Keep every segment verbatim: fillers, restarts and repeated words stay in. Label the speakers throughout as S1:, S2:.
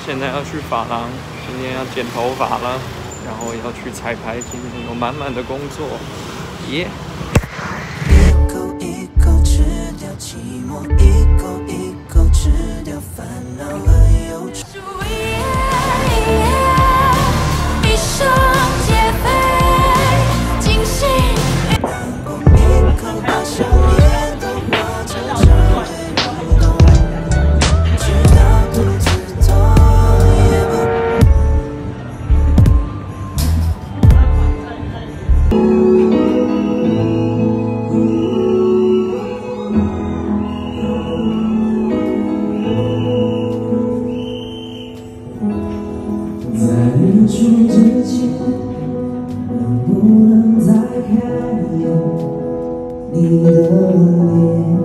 S1: 现在要去发廊，今天要剪头发了，然后要去彩排，今天有满满的工作，耶、yeah ！
S2: 一口一口吃掉寂寞，一口一口吃掉烦恼和忧愁。一生皆非惊喜，难过一口把想念都化成肠胃蠕动，直到肚子痛也不。 你的脸，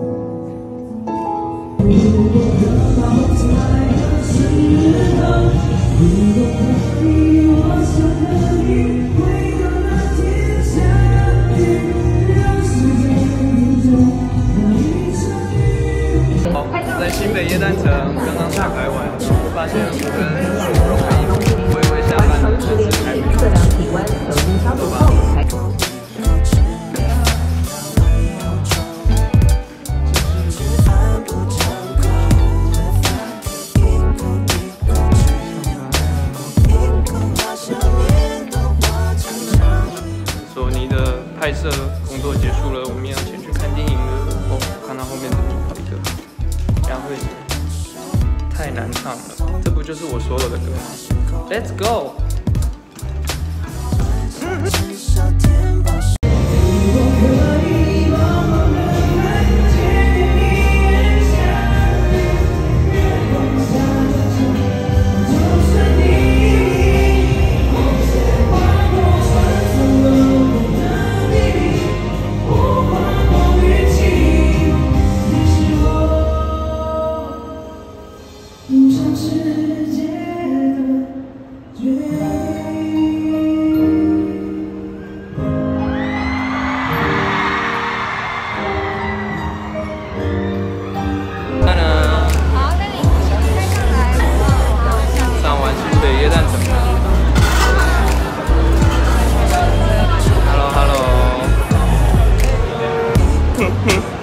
S2: 如果得到才有时候，如果可以，我想和你回到那天相遇，让时间停止那一场雨。
S1: 好，在新北耶诞城刚刚彩排完，发现我跟舒荣的衣服微微下班了，但是还没测量体温，酒精消毒后才。 拍摄工作结束了，我们要先去看电影了。哦，看到后面这边跑一个，这样会太难唱了。这不就是我所有的歌吗 ？Let's go。Hello，Hello。